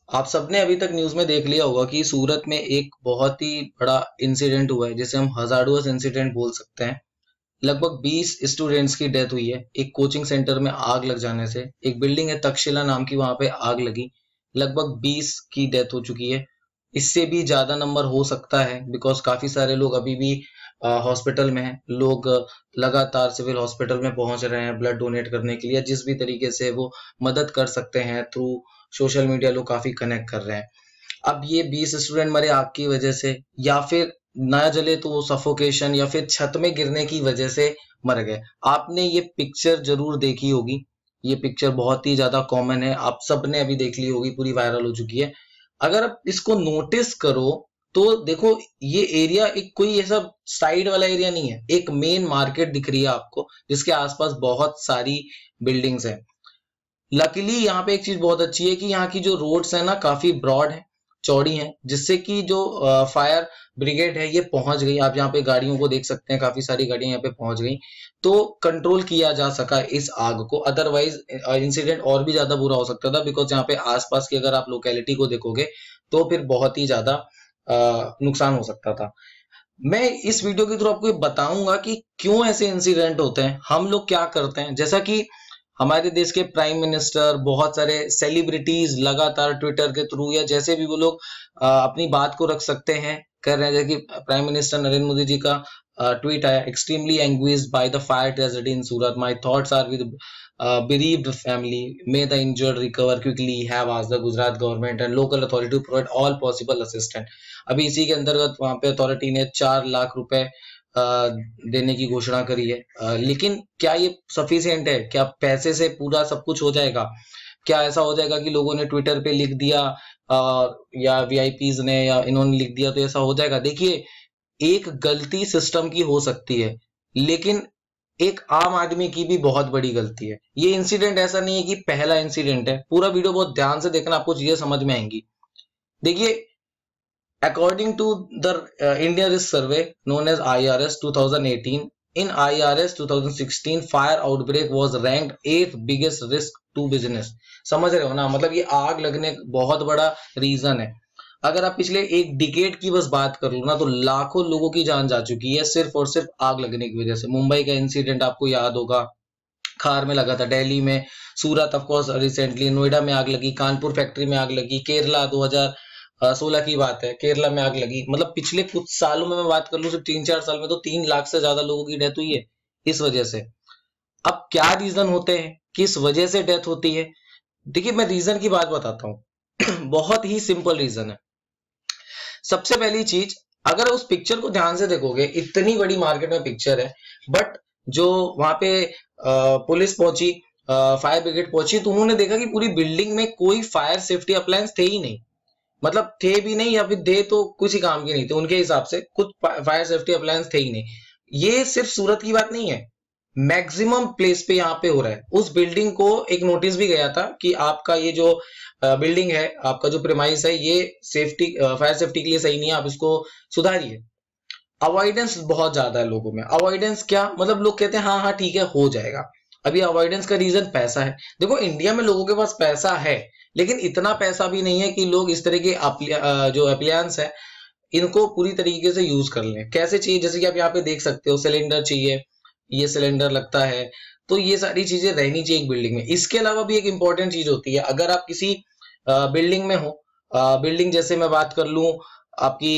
आप सबने अभी तक न्यूज में देख लिया होगा कि सूरत में एक बहुत ही बड़ा इंसिडेंट हुआ है जिसे हम हजार्डुअस इंसिडेंट बोल सकते हैं। लगभग 20 स्टूडेंट्स की डेथ हुई है एक कोचिंग सेंटर में आग लग जाने से। एक बिल्डिंग है तक्षशिला नाम की, वहां पे आग लगी। लगभग 20 की डेथ हो चुकी है। इससे भी ज्यादा नंबर हो सकता है बिकॉज काफी सारे लोग अभी भी हॉस्पिटल में हैं। लोग लगातार सिविल हॉस्पिटल में पहुंच रहे हैं ब्लड डोनेट करने के लिए। जिस भी तरीके से वो मदद कर सकते हैं थ्रू सोशल मीडिया, लोग काफी कनेक्ट कर रहे हैं। अब ये 20 स्टूडेंट मरे आग की वजह से, या फिर ना जले तो वो सफोकेशन या फिर छत में गिरने की वजह से मर गए। आपने ये पिक्चर जरूर देखी होगी। ये पिक्चर बहुत ही ज्यादा कॉमन है, आप सबने अभी देख ली होगी, पूरी वायरल हो चुकी है। अगर आप इसको नोटिस करो तो देखो, ये एरिया एक कोई ऐसा साइड वाला एरिया नहीं है, एक मेन मार्केट दिख रही है आपको जिसके आसपास बहुत सारी बिल्डिंग्स हैं। लकीली यहाँ पे एक चीज बहुत अच्छी है कि यहाँ की जो रोड्स है ना काफी ब्रॉड है, चौड़ी है, जिससे कि जो फायर ब्रिगेड है ये पहुंच गई। आप यहाँ पे गाड़ियों को देख सकते हैं, काफी सारी गाड़ियां यहाँ पे पहुंच गई, तो कंट्रोल किया जा सका इस आग को। अदरवाइज इंसिडेंट और भी ज्यादा बुरा हो सकता था बिकॉज यहाँ पे आसपास की अगर आप लोकेलिटी को देखोगे तो फिर बहुत ही ज्यादा नुकसान हो सकता था। मैं इस वीडियो के थ्रू आपको ये बताऊंगा कि क्यों ऐसे इंसिडेंट होते हैं, हम लोग क्या करते हैं। जैसा कि हमारे देश के प्राइम मिनिस्टर, बहुत सारे सेलिब्रिटीज लगातार ट्विटर के थ्रू या जैसे भी वो लोग अपनी बात को रख सकते हैं, कर रहे हैं। जैसे कि प्राइम मिनिस्टर नरेंद्र मोदी जी का ट्वीट आया, extremely anguished by the fire tragedy in Surat, my thoughts are with bereaved family, may the injured recover quickly, have asked the Gujarat government and local authority to provide all possible assistance। अभी इसी के अंतर्गत वहां पे authority ने 4 लाख रुपए देने की घोषणा करी है। लेकिन क्या ये सफिशियंट है? क्या पैसे से पूरा सब कुछ हो जाएगा? क्या ऐसा हो जाएगा कि लोगों ने ट्विटर पे लिख दिया या वीआईपीज ने या इन्होंने लिख दिया तो ऐसा हो जाएगा? देखिए, एक गलती सिस्टम की हो सकती है, लेकिन एक आम आदमी की भी बहुत बड़ी गलती है। ये इंसिडेंट ऐसा नहीं है कि पहला इंसिडेंट है। पूरा वीडियो बहुत ध्यान से देखना, आपको चीजें समझ में आएंगी। देखिए, according to the India Risk Survey known as IRS 2018, in IRS 2016 fire outbreak was ranked 8th biggest risk to business। समझ रहे हो ना? मतलब ये आग लगने बहुत बड़ा रीजन है। अगर आप पिछले एक डिकेड की बस बात कर लो ना तो लाखों लोगों की जान जा चुकी है सिर्फ और सिर्फ आग लगने की वजह से। मुंबई का इंसिडेंट आपको याद होगा, खार में लगा था। दिल्ली में, Surat of course recently, Noida में आग लगी, कानपुर फैक्ट्री में आग लगी, केरला 2016 की बात है, केरला में आग लगी। मतलब पिछले कुछ सालों में मैं बात कर लूं, सिर्फ 3-4 साल में तो 3 लाख से ज्यादा लोगों की डेथ हुई है इस वजह से। अब क्या रीजन होते हैं, किस वजह से डेथ होती है? देखिए, मैं रीजन की बात बताता हूँ बहुत ही सिंपल रीजन है। सबसे पहली चीज, अगर उस पिक्चर को ध्यान से देखोगे, इतनी बड़ी मार्केट में पिक्चर है, बट जो वहां पे पुलिस पहुंची, फायर ब्रिगेड पहुंची, तो उन्होंने देखा कि पूरी बिल्डिंग में कोई फायर सेफ्टी अप्लायंस थे ही नहीं। मतलब थे भी नहीं, या फिर थे तो कुछ ही काम के नहीं थे उनके हिसाब से, कुछ फायर सेफ्टी अप्लायंस थे ही नहीं। ये सिर्फ सूरत की बात नहीं है, मैक्सिमम प्लेस पे यहाँ पे हो रहा है। उस बिल्डिंग को एक नोटिस भी गया था कि आपका ये जो बिल्डिंग है, आपका जो प्रेमाइस है, ये सेफ्टी, फायर सेफ्टी के लिए सही नहीं है, आप इसको सुधारिए। अवॉइडेंस बहुत ज्यादा है लोगों में। अवॉइडेंस क्या मतलब? लोग कहते हैं हाँ हाँ ठीक है हो जाएगा। अभी अवॉइडेंस का रीजन पैसा है। देखो, इंडिया में लोगों के पास पैसा है, लेकिन इतना पैसा भी नहीं है कि लोग इस तरह के जो अप्लायंस है इनको पूरी तरीके से यूज कर लें। कैसे चाहिए? जैसे कि आप यहाँ पे देख सकते हो, सिलेंडर चाहिए, ये सिलेंडर लगता है, तो ये सारी चीजें रहनी चाहिए एक बिल्डिंग में। इसके अलावा भी एक इंपॉर्टेंट चीज होती है, अगर आप किसी बिल्डिंग में हो, बिल्डिंग जैसे मैं बात कर लूं आपकी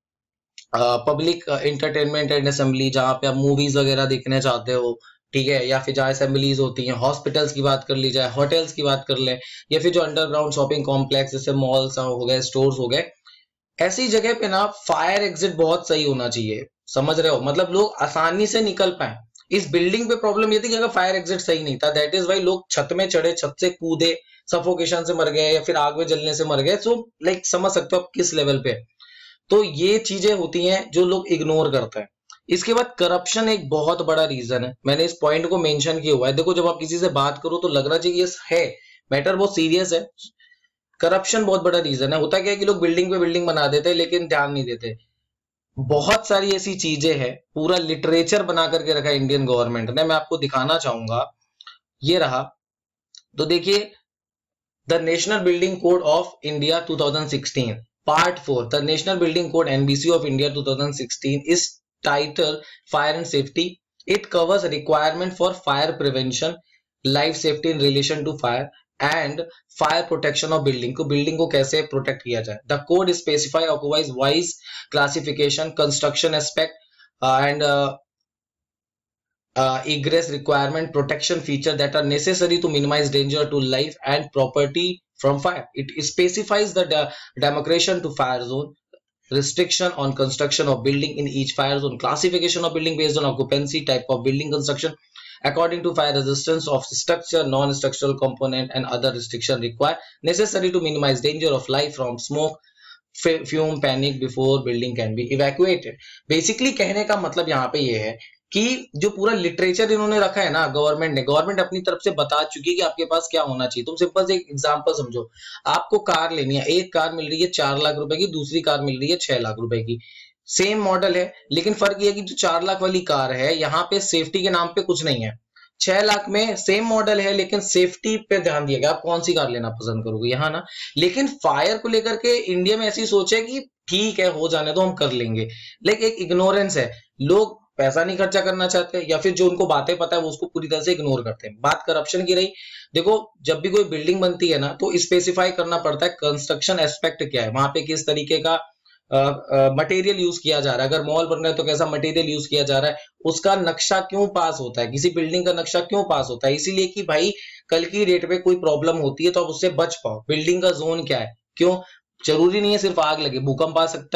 पब्लिक एंटरटेनमेंट एंड असेंबली, जहां पे आप मूवीज वगैरह देखने चाहते हो, ठीक है, या फिर जहाँ असेंबलीज होती हैं, हॉस्पिटल्स की बात कर ली जाए, होटल्स की बात कर लें, या फिर जो अंडरग्राउंड शॉपिंग कॉम्प्लेक्स जैसे मॉल्स हो गए, स्टोर्स हो गए, ऐसी जगह पे ना फायर एग्जिट बहुत सही होना चाहिए। समझ रहे हो? मतलब लोग आसानी से निकल पाए। इस बिल्डिंग पे प्रॉब्लम ये थी कि अगर फायर एग्जिट सही नहीं था, दैट इज वाई लोग छत में चढ़े, छत से कूदे, सफोकेशन से मर गए या फिर आग में जलने से मर गए। सो लाइक समझ सकते हो आप किस लेवल पे। तो ये चीजें होती हैं जो लोग इग्नोर करते हैं। इसके बाद करप्शन एक बहुत बड़ा रीजन है, मैंने इस पॉइंट को मेंशन किया हुआ है। देखो, जब आप किसी से बात करो तो लगना चाहिए यस है, मैटर बहुत सीरियस है। करप्शन बहुत बड़ा रीजन है। होता क्या है कि लोग बिल्डिंग पे बिल्डिंग बना देते हैं लेकिन ध्यान नहीं देते। बहुत सारी ऐसी चीजें हैं, पूरा लिटरेचर बना करके रखा है इंडियन गवर्नमेंट ने, मैं आपको दिखाना चाहूंगा। ये रहा, तो देखिए, The National Building Code of India 2016, Part 4. The National Building Code NBC of India 2016 is titled Fire and Safety. It covers requirement for fire prevention, life safety in relation to fire, and fire protection of building को building को कैसे protect किया जाए. The code specify occupies wise classification, construction aspect, and egress requirement, protection feature that are necessary to minimize danger to life and property from fire. It specifies the demarcation to fire zone, restriction on construction of building in each fire zone, classification of building based on occupancy, type of building construction according to fire resistance of structure, non-structural component, and other restriction required necessary to minimize danger of life from smoke, fume, panic before building can be evacuated. Basically कहने का मतलब यहाँ पे ये है कि जो पूरा लिटरेचर इन्होंने रखा है ना, गवर्नमेंट अपनी तरफ से बता चुकी है कि आपके पास क्या होना चाहिए. तुम सिंपल से एक एग्जांपल समझो, आपको कार लेनी है, एक कार मिल रही है 4 लाख रुपए की, दूसरी कार मिल रही है 6 लाख रुपए की, सेम मॉडल है, लेकिन फर्क ये है कि जो 4 लाख वाली कार है यहाँ पे सेफ्टी के नाम पे कुछ नहीं है. 6 लाख में सेम मॉडल है लेकिन सेफ्टी पे ध्यान दिया गया. आप कौन सी कार लेना पसंद करोगे यहाँ ना. लेकिन फायर को लेकर के इंडिया में ऐसी सोच है कि ठीक है हो जाने दो हम कर लेंगे. लेकिन एक इग्नोरेंस है, लोग पैसा नहीं खर्चा करना चाहते या फिर जो उनको बातें पता है वो उसको पूरी तरह से इग्नोर करते हैं. बात करप्शन की रही, देखो जब भी कोई बिल्डिंग बनती है ना तो स्पेसिफाई करना पड़ता है कंस्ट्रक्शन एस्पेक्ट क्या है, वहां पे किस तरीके का मटेरियल यूज किया जा रहा है. अगर मॉल बन रहा है तो कैसा मटेरियल यूज किया जा रहा है, उसका नक्शा क्यों पास होता है, किसी बिल्डिंग का नक्शा क्यों पास होता है, इसीलिए कि भाई कल की डेट पे कोई प्रॉब्लम होती है तो आप उससे बच पाओ. बिल्डिंग का जोन क्या है, क्यों जरूरी नहीं है सिर्फ आग लगे, भूकंप आ सकता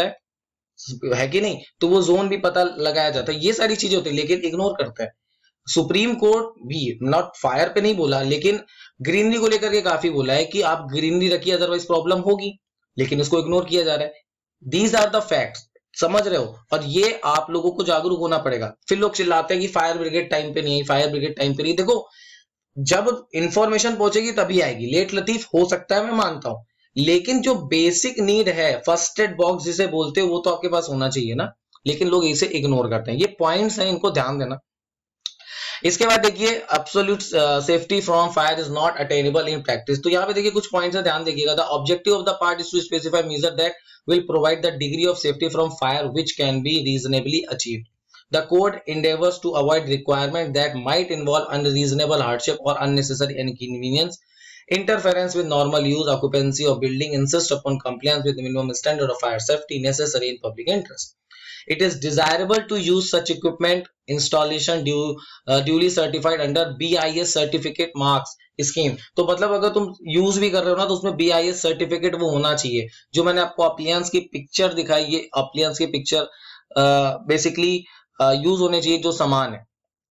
है कि नहीं, तो वो जोन भी पता लगाया जाता है. ये सारी चीजें होती है लेकिन इग्नोर करता है. सुप्रीम कोर्ट भी नॉट फायर पे नहीं बोला लेकिन ग्रीनरी को लेकर के काफी बोला है कि आप ग्रीनरी रखिए अदरवाइज प्रॉब्लम होगी, लेकिन इसको इग्नोर किया जा रहा है. दीज आर द फैक्ट्स, समझ रहे हो, और ये आप लोगों को जागरूक होना पड़ेगा. फिर लोग चिल्लाते हैं कि फायर ब्रिगेड टाइम पे नहीं, फायर ब्रिगेड टाइम पे नहीं. देखो जब इंफॉर्मेशन पहुंचेगी तभी आएगी. लेट लतीफ हो सकता है, मैं मानता हूं, लेकिन जो बेसिक नीड है, फर्स्ट एड बॉक्स जिसे बोलते हैं, वो तो आपके पास होना चाहिए ना. लेकिन लोग इसे इग्नोर करते हैं. ये पॉइंट्स हैं, इनको ध्यान देना. इसके बाद देखिए absolute safety from fire is not attainable in practice. तो यहाँ पे देखिए कुछ पॉइंट्स है, ध्यान देखिएगा. The objective of the part is to specify measure that will provide the degree of safety from fire which can be reasonably achieved. The code endeavors to avoid requirements that might involve unreasonable hardship or unnecessary inconvenience, interference with normal use, occupancy of building, insist upon compliance with the minimum standard of fire safety necessary in public interest. It is desirable to use such equipment installation duly certified under BIS certificate marks scheme. तो मतलब अगर तुम use भी कर रहे हो ना तो उसमें BIS सर्टिफिकेट वो होना चाहिए. जो मैंने आपको अप्लियंस की पिक्चर दिखाई, ये अप्लियंस की पिक्चर बेसिकली यूज होने चाहिए जो सामान है.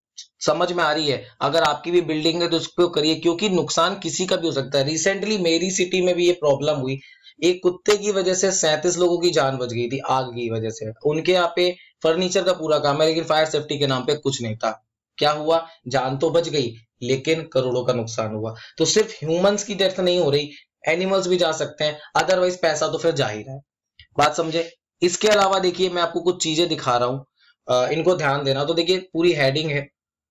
समझ में आ रही है. अगर आपकी भी बिल्डिंग है तो उसको करिए क्योंकि नुकसान किसी का भी हो सकता है. रिसेंटली मेरी सिटी में भी ये प्रॉब्लम हुई. एक कुत्ते की वजह से 37 लोगों की जान बच गई थी आग की वजह से. उनके यहाँ पे फर्नीचर का पूरा काम है लेकिन फायर सेफ्टी के नाम पे कुछ नहीं था. क्या हुआ, जान तो बच गई लेकिन करोड़ों का नुकसान हुआ. तो सिर्फ ह्यूमंस की डेथ नहीं हो रही, एनिमल्स भी जा सकते हैं, अदरवाइज पैसा तो फिर जा ही रहा है. बात समझे. इसके अलावा देखिए मैं आपको कुछ चीजें दिखा रहा हूं, इनको ध्यान देना. तो देखिए पूरी हेडिंग है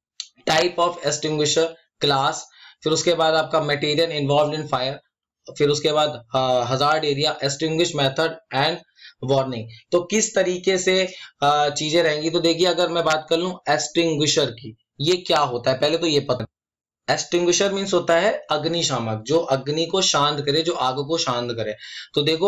टाइप ऑफ एक्सटिंग्विशर, क्लास, फिर उसके बाद आपका मटेरियल इन्वॉल्व इन फायर, फिर उसके बाद hazard area, extinguish method and warning. तो किस तरीके से चीजें रहेंगी. तो देखिए अगर मैं बात कर लूं एक्सटिंग्विशर की, ये क्या होता है पहले तो ये पता. एक्सटिंग्विशर मीन्स होता है अग्निशामक, जो अग्नि को शांत करे, जो आग को शांत करे. तो देखो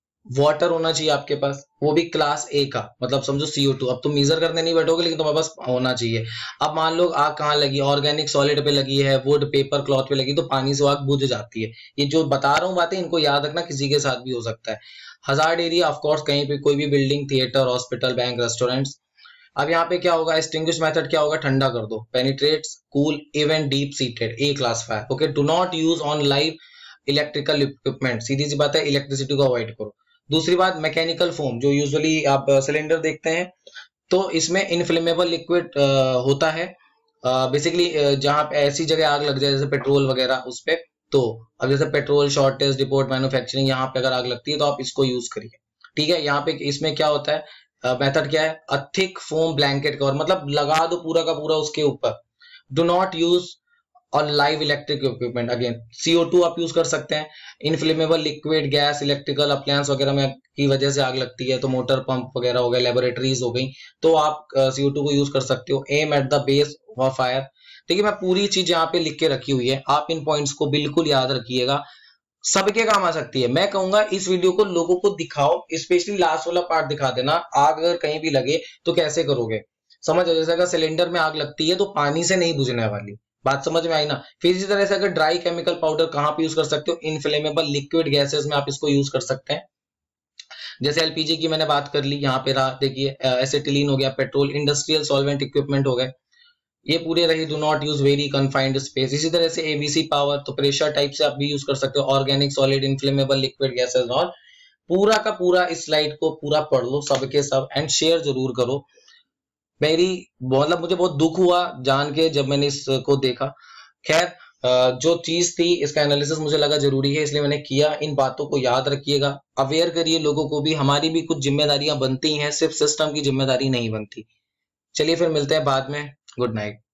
वाटर होना चाहिए आपके पास, वो भी क्लास ए का, मतलब समझो CO2. अब तुम मेजर करने नहीं बैठोगे लेकिन तुम्हारे पास होना चाहिए. अब मान लो आग कहाँ लगी, ऑर्गेनिक सॉलिड पे लगी है, वुड, पेपर, क्लॉथ पे लगी, तो पानी से आग बुझ जाती है. ये जो बता रहा हूँ बातें इनको याद रखना, किसी के साथ भी हो सकता है. हजार्ड एरिया ऑफ कोर्स कहीं पे कोई भी building, theatre, hospital, bank, restaurants. अब यहाँ पे क्या होगा, एक्सटिंग्विश मेथड क्या होगा, ठंडा कर दो. Penetrates, cool, even deep seated, A class fire. Okay, do not use on live electrical equipment. सीधी सी बात है, इलेक्ट्रिसिटी को अवॉइड करो. दूसरी बात मैकेनिकल फोम, जो यूजुअली आप सिलेंडर देखते हैं तो इसमें इनफ्लेमेबल लिक्विड होता है. बेसिकली जहां पे ऐसी जगह आग लग जाए जैसे पेट्रोल वगैरह उस पे, तो अब जैसे पेट्रोल शॉर्टेज, डिपोट, मैन्युफैक्चरिंग, यहाँ पे अगर आग लगती है तो आप इसको यूज करिए. ठीक है. यहाँ पे इसमें क्या होता है, मेथड क्या है, a thick foam blanket cover, मतलब लगा दो पूरा का पूरा उसके ऊपर. Do not use or live electric equipment, again CO2 आप यूज कर सकते हैं। Inflammable liquid gas, electrical appliance वगैरह में की वजह से आग लगती है तो मोटर पंप वगैरह हो गए, लेबोरेटरीज हो गई, तो आप CO2 को यूज कर सकते हो। Aim at the base of fire. देखिए मैं पूरी चीज यहाँ पे लिख के रखी हुई है, आप इन पॉइंट्स को बिल्कुल याद रखिएगा, सबके काम आ सकती है। मैं कहूंगा इस वीडियो को लोगों को दिखाओ, स्पेशली लास्ट वाला पार्ट दिखा देना, आग अगर कहीं भी लगे तो कैसे करोगे, समझ, जैसे अगर सिलेंडर में आग लगती है तो पानी से नहीं बुझने वाली, बात समझ में आई ना। फिर इसी तरह से अगर ड्राई केमिकल पाउडर कहाँ पे यूज कर सकते हो, इनफ्लेमेबल लिक्विड गैसेस में आप इसको यूज कर सकते हैं। जैसे एलपीजी की मैंने बात कर ली, यहाँ पे रहा देखिए एसिटिलीन हो गया, पेट्रोल, इंडस्ट्रियल सॉल्वेंट इक्विपमेंट हो गए, ये पूरे रही। Do not use very confined space. इसी तरह से एबीसी पावर, तो प्रेशर टाइप से आप भी यूज कर सकते हो, organic solid inflammable liquid gases. और पूरा का पूरा इस स्लाइड को पूरा पढ़ लो सबके सब, एंड शेयर जरूर करो। मेरी मतलब मुझे बहुत दुख हुआ जान के जब मैंने इसको देखा। खैर जो चीज थी इसका एनालिसिस मुझे लगा जरूरी है, इसलिए मैंने किया। इन बातों को याद रखिएगा, अवेयर करिए लोगों को भी, हमारी भी कुछ जिम्मेदारियां बनती हैं, सिर्फ सिस्टम की जिम्मेदारी नहीं बनती। चलिए फिर मिलते हैं बाद में, गुड नाइट।